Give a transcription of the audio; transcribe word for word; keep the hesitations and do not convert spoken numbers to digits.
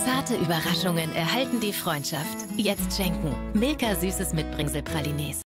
Zarte Überraschungen erhalten die Freundschaft. Jetzt schenken. Milka süßes Mitbringsel Pralines.